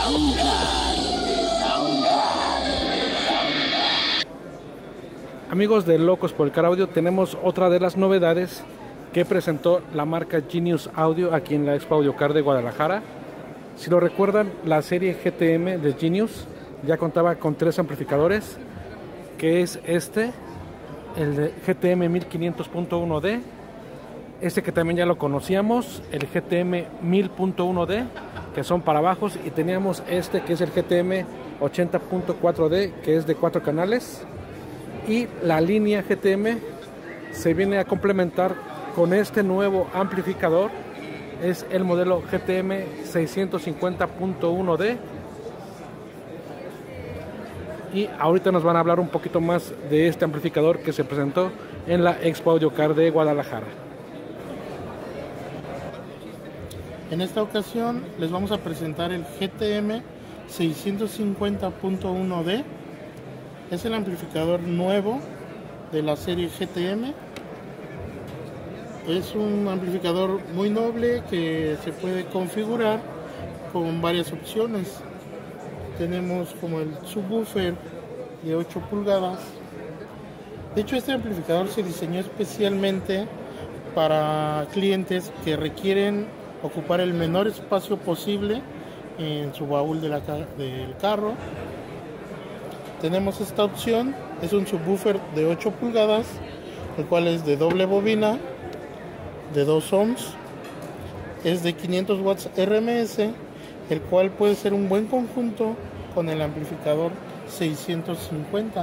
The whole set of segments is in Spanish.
Amigos de Locos por el Car Audio, tenemos otra de las novedades que presentó la marca Genius Audio aquí en la Expo Audio Car de Guadalajara. Si lo recuerdan, la serie GTM de Genius ya contaba con 3 amplificadores, que es el de GTM 1500.1D, este que también ya lo conocíamos, el GTM 1000.1D, que son para bajos, y teníamos este que es el GTM 80.4D, que es de 4 canales. Y la línea GTM se viene a complementar con este nuevo amplificador, es el modelo GTM 650.1D. Y ahorita nos van a hablar un poquito más de este amplificador que se presentó en la Expo Audio Car de Guadalajara. En esta ocasión les vamos a presentar el GTM 650.1D. Es el amplificador nuevo de la serie GTM. Es un amplificador muy noble que se puede configurar con varias opciones. Tenemos como el subwoofer de 8 pulgadas. De hecho, este amplificador se diseñó especialmente para clientes que requieren ocupar el menor espacio posible en su baúl del carro. Tenemos esta opción, es un subwoofer de 8 pulgadas, el cual es de doble bobina, de 2 ohms, es de 500 watts RMS, el cual puede ser un buen conjunto con el amplificador 650.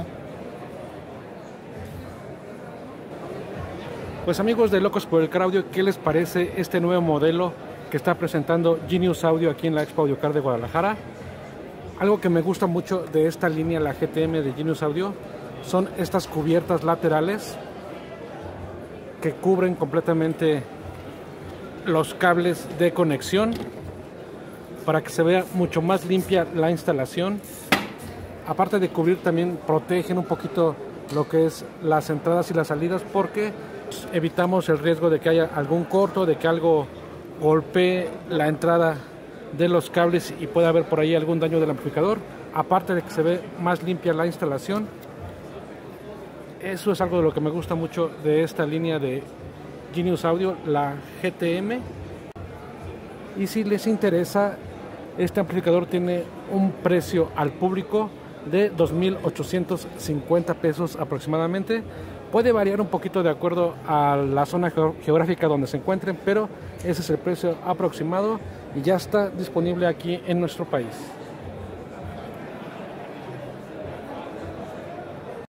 Pues amigos de Locos por el Car Audio, ¿qué les parece este nuevo modelo que está presentando Genius Audio aquí en la Expo Audio Car de Guadalajara? Algo que me gusta mucho de esta línea, la GTM de Genius Audio, son estas cubiertas laterales que cubren completamente los cables de conexión para que se vea mucho más limpia la instalación. Aparte de cubrir, también protegen un poquito lo que es las entradas y las salidas, porque evitamos el riesgo de que haya algún corto, de que algo golpee la entrada de los cables y puede haber por ahí algún daño del amplificador. Aparte de que se ve más limpia la instalación, eso es algo de lo que me gusta mucho de esta línea de Genius Audio, la GTM. Y si les interesa, este amplificador tiene un precio al público de 2,850 pesos aproximadamente. Puede variar un poquito de acuerdo a la zona geográfica donde se encuentren, pero ese es el precio aproximado y ya está disponible aquí en nuestro país.